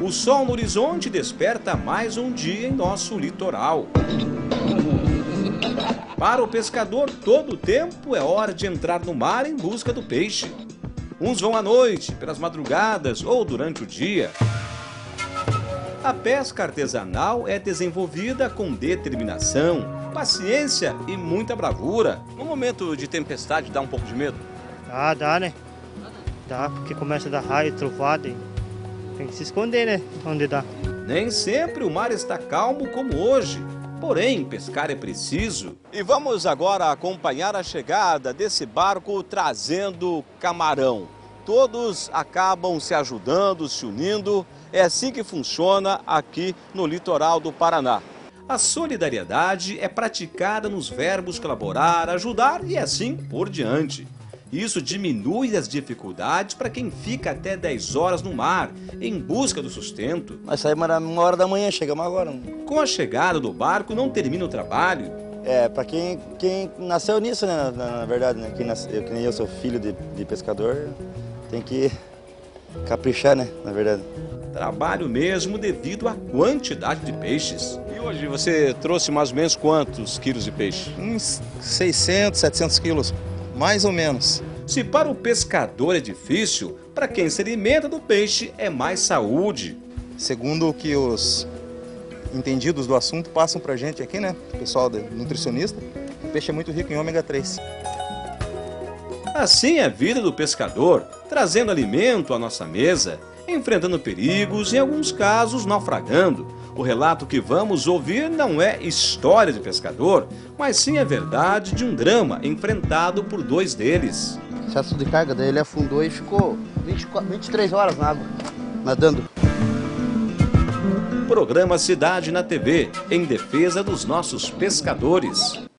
O sol no horizonte desperta mais um dia em nosso litoral. Para o pescador, todo o tempo é hora de entrar no mar em busca do peixe. Uns vão à noite, pelas madrugadas ou durante o dia. A pesca artesanal é desenvolvida com determinação, paciência e muita bravura. No momento de tempestade, dá um pouco de medo? Dá, né? Dá, porque começa a dar raio, trovada e tem que se esconder, né? Onde dá. Nem sempre o mar está calmo como hoje. Porém, pescar é preciso. E vamos agora acompanhar a chegada desse barco trazendo camarão. Todos acabam se ajudando, se unindo. É assim que funciona aqui no litoral do Paraná. A solidariedade é praticada nos verbos colaborar, ajudar e assim por diante. Isso diminui as dificuldades para quem fica até 10 horas no mar, em busca do sustento. Nós saímos 1h da manhã, chegamos agora. Com a chegada do barco não termina o trabalho. Para quem nasceu nisso, né, na verdade, né? Que nem eu sou filho de pescador, tem que caprichar, né, na verdade. Trabalho mesmo devido à quantidade de peixes. E hoje você trouxe mais ou menos quantos quilos de peixe? Uns 600, 700 quilos, mais ou menos. Se para o pescador é difícil, para quem se alimenta do peixe é mais saúde. Segundo o que os entendidos do assunto passam pra gente aqui, né, o pessoal nutricionista, o peixe é muito rico em ômega 3. Assim é a vida do pescador, trazendo alimento à nossa mesa, enfrentando perigos e, em alguns casos, naufragando. O relato que vamos ouvir não é história de pescador, mas sim a verdade de um drama enfrentado por dois deles. Excesso de carga, daí ele afundou e ficou 23 horas na água, nadando. Programa Cidade na TV, em defesa dos nossos pescadores.